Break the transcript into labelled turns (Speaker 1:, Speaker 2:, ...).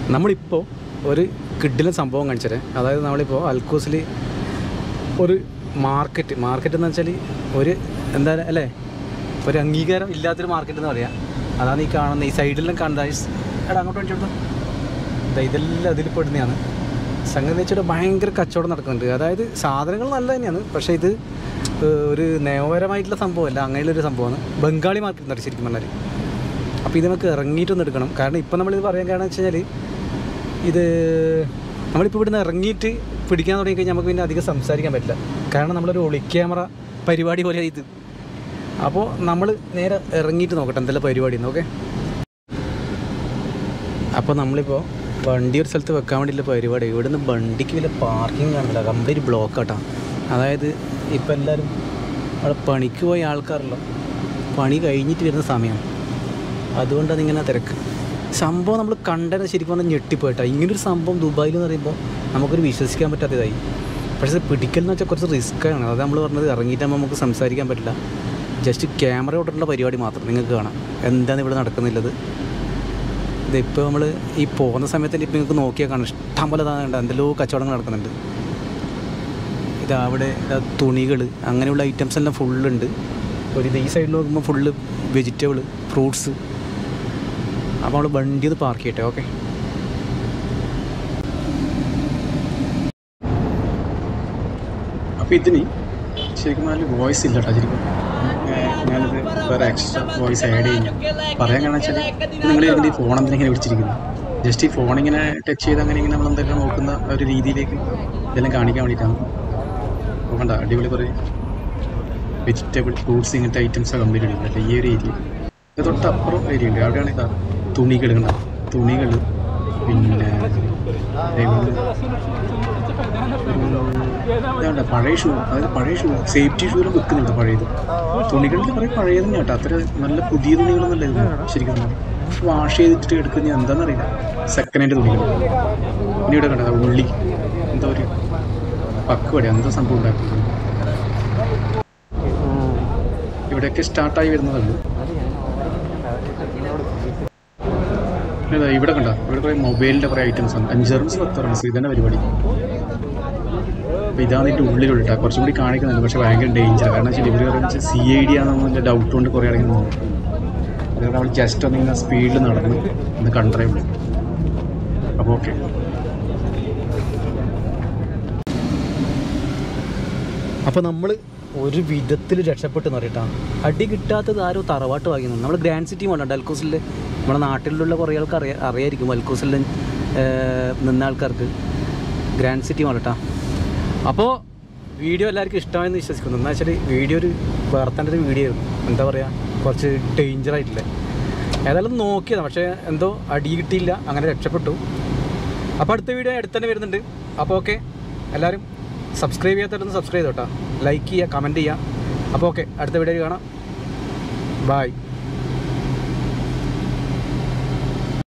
Speaker 1: നമ്മളിപ്പോൾ ഒരു കിഡിലും സംഭവം കാണിച്ചത്. അതായത് നമ്മളിപ്പോൾ അൽക്കൂസിൽ ഒരു മാർക്കറ്റ് എന്ന് വെച്ചാൽ ഒരു എന്താ അല്ലേ, ഒരു അംഗീകാരം ഇല്ലാത്തൊരു മാർക്കറ്റ് എന്ന് പറയാം. അതാണ് ഈ കാണുന്ന ഈ സൈഡിലെല്ലാം കാണുന്നത്. എടാ അങ്ങോട്ട് വേണ്ടിയിട്ടുണ്ടോ, ഇതെല്ലാം അതിൽ പെടുന്നതാണ്. സംഗതി വെച്ചിട്ട് ഭയങ്കര കച്ചവടം നടക്കുന്നുണ്ട്. അതായത് സാധനങ്ങൾ നല്ല തന്നെയാണ്, പക്ഷേ ഇത് ഒരു നിയമപരമായിട്ടുള്ള സംഭവമല്ല, അങ്ങനെയുള്ളൊരു സംഭവമാണ്. ബംഗാളി മാർക്കറ്റ് എന്ന് ശരിക്കും പറഞ്ഞാൽ. അപ്പോൾ ഇത് നമുക്ക് ഇറങ്ങിയിട്ടൊന്ന് എടുക്കണം. കാരണം ഇപ്പം നമ്മളിത് പറയാൻ കാരണം വെച്ച് കഴിഞ്ഞാൽ ഇത് നമ്മളിപ്പോൾ ഇവിടുന്ന് ഇറങ്ങിയിട്ട് പിടിക്കാൻ തുടങ്ങിക്കഴിഞ്ഞാൽ നമുക്ക് പിന്നെ അധികം സംസാരിക്കാൻ പറ്റില്ല. കാരണം നമ്മളൊരു ഒളി ക്യാമറ പരിപാടി പോലെ ഇത്. അപ്പോൾ നമ്മൾ നേരെ ഇറങ്ങിയിട്ട് നോക്കട്ടെ എന്തെല്ലാം പരിപാടി. ഓക്കെ, അപ്പോൾ നമ്മളിപ്പോൾ വണ്ടി ഒരു സ്ഥലത്ത് വെക്കാൻ വേണ്ടിയിട്ടുള്ള പരിപാടി. ഇവിടുന്ന് വണ്ടിക്ക് വലിയ പാർക്കിംഗ് കാണില്ല, കംപ്ലീറ്റ് ബ്ലോക്ക് ആട്ടാ. അതായത് ഇപ്പം എല്ലാവരും അവിടെ പണിക്ക് പോയ ആൾക്കാരല്ലോ, പണി കഴിഞ്ഞിട്ട് വരുന്ന സമയം, അതുകൊണ്ടാണ് ഇങ്ങനെ തിരക്ക്. സംഭവം നമ്മൾ കണ്ടത് ശരിക്കും പറഞ്ഞാൽ ഞെട്ടിപ്പോയിട്ടാ. ഇങ്ങനൊരു സംഭവം ദുബായിൽ എന്ന് പറയുമ്പോൾ നമുക്കൊരു വിശ്വസിക്കാൻ പറ്റാത്തതായി. പക്ഷേ പിടിക്കൽ എന്ന് വെച്ചാൽ കുറച്ച് റിസ്ക്കാണ്. അത് നമ്മൾ പറഞ്ഞത് ഇറങ്ങിയിട്ടാകുമ്പോൾ നമുക്ക് സംസാരിക്കാൻ പറ്റില്ല. ജസ്റ്റ് ക്യാമറ ഓട്ടിട്ടുള്ള പരിപാടി മാത്രം നിങ്ങൾക്ക് കാണാം എന്താണ് ഇവിടെ നടക്കുന്നില്ലത്. ഇതിപ്പോൾ നമ്മൾ ഈ പോകുന്ന സമയത്ത് ഇപ്പോൾ നിങ്ങൾക്ക് നോക്കിയാൽ കാണാം ഇഷ്ടം പോലെ താണ്ട് എന്തെല്ലോ കച്ചവടങ്ങൾ നടക്കുന്നുണ്ട്. അവിടെ തുണികൾ അങ്ങനെയുള്ള ഐറ്റംസ് എല്ലാം ഫുള്ളുണ്ട്. ഒരു ഈ സൈഡിൽ നോക്കുമ്പോൾ ഫുള്ള് വെജിറ്റബിൾ, ഫ്രൂട്ട്സ്. അപ്പോൾ നമ്മൾ വണ്ടി ഒന്ന് പാർക്ക് ചെയ്യട്ടെ. ഓക്കെ, അപ്പോൾ ഇതിന് ശരിക്കും നല്ല വോയിസ് ഇല്ല കേട്ടോ. ശരിക്കും ഞാനത് വേറെ എക്സ്ട്രാ വോയിസ് ആഡ് ചെയ്യാം. പറയാൻ കാരണം വെച്ചാൽ നിങ്ങൾ ഇതിൻ്റെ ഫോൺ എന്തിനെങ്ങനെ പിടിച്ചിരിക്കുന്നത്, ജസ്റ്റ് ഈ ഫോണിങ്ങനെ ടച്ച് ചെയ്ത് അങ്ങനെ ഇങ്ങനെ നമ്മളെന്തെല്ലാം നോക്കുന്ന ഒരു രീതിയിലേക്ക് ഇതെല്ലാം കാണിക്കാൻ വേണ്ടിയിട്ടാണ്. നോക്കണ്ട, അടിപൊളി കുറേ വെജിറ്റബിൾ, ഫ്രൂട്ട്സ് ഇങ്ങനത്തെ ഐറ്റംസ് കംപ്ലീറ്റ് എടുക്കുന്നത് ഈ ഒരു ഏരിയ. ഇത് തൊട്ടപ്പുറം ഏരിയ ഉണ്ട്, അവിടെയാണ് ഇതാ തുണികൾ ഉണ്ടാവും. തുണികൾ പിന്നെ ഇതാണ്ട പഴയ ഷൂ, അതായത് പഴയ ഷൂ, സേഫ്റ്റി ഷൂലും വെക്കുന്നുണ്ട് പഴയത്. തുണികളിൽ കുറേ പഴയത് കേട്ടോ, അത്ര നല്ല പുതിയ തുണികളൊന്നും അല്ല ഇത്. ശരിക്കും വാഷ് ചെയ്തിട്ട് എടുക്കുന്നത് എന്താണെന്നറിയില്ല, സെക്കൻഡ് ഹാൻഡ് തുണികൾ. ഇനി ഇവിടെ കണ്ടത് ഉള്ളി, എന്താ ഒരു പക്കുവട എന്താ സംഭവം ഉണ്ടാക്കുന്നത്. ഇവിടെയൊക്കെ സ്റ്റാർട്ടായി വരുന്നതുള്ളൂ. ഇവിടെ കണ്ട, ഇവിടെ കുറേ മൊബൈലിൻ്റെ കുറേ ഐറ്റംസ് ആണ്. 5 റംസ് 10 റംസ് ഇതന്നെ പരിപാടി. അപ്പോൾ ഇതാണ് ഇതിൻ്റെ ഉള്ളിലുള്ള കുറച്ചും കൂടി കാണിക്കുന്നുണ്ട്. പക്ഷേ ഭയങ്കര ഡേഞ്ചർ. കാരണം വെച്ചാൽ ഇവർ പറയുന്നത് CID ആണെന്നുള്ള ഡൗട്ട് കൊണ്ട് കുറേ ഇറങ്ങി. അതുകൊണ്ട് നമ്മൾ ജസ്റ്റ് ഒന്നിങ്ങനെ സ്പീഡിൽ നടന്ന് ഒന്ന് കണ്ടറേ ഉള്ളൂ. അപ്പോൾ ഓക്കെ, അപ്പോൾ നമ്മൾ ഒരു വിധത്തിൽ രക്ഷപ്പെട്ടെന്ന് പറയട്ടാണ്. അടി കിട്ടാത്തത് ആരോ തറവാട്ട് വാങ്ങിയിരുന്നു. നമ്മൾ ഗ്രാൻഡ് സിറ്റി വേണ്ട അൽക്കൂസിൽ, നമ്മുടെ നാട്ടിലുള്ള കുറേ ആൾക്ക് അറിയായിരിക്കും. അൽക്കൂസിൽ നിന്ന ആൾക്കാർക്ക് ഗ്രാൻഡ് സിറ്റി വേണ്ടട്ടാ. അപ്പോൾ വീഡിയോ എല്ലാവർക്കും ഇഷ്ടമായെന്ന് വിശ്വസിക്കുന്നു. എന്താ വെച്ചാൽ വീഡിയോ ഒരു വേർത്തേണ്ട ഒരു വീഡിയോ ആയിരുന്നു. എന്താ പറയുക, കുറച്ച് ഡേഞ്ചറായിട്ടില്ലേ. ഏതായാലും നോക്കിയതാണ്, പക്ഷേ എന്തോ അടി കിട്ടിയില്ല, അങ്ങനെ രക്ഷപ്പെട്ടു. അപ്പോൾ അടുത്ത വീഡിയോ അടുത്ത് തന്നെ വരുന്നുണ്ട്. അപ്പോൾ ഓക്കെ, എല്ലാവരും സബ്സ്ക്രൈബ് ചെയ്യാത്തവരൊന്ന് സബ്സ്ക്രൈബ് ചെയ്തോട്ടാ, ലൈക്ക് ചെയ്യുക, കമൻറ്റ് ചെയ്യുക. അപ്പോൾ ഓക്കെ, അടുത്ത വീഡിയോയിൽ കാണാം. ബായ്.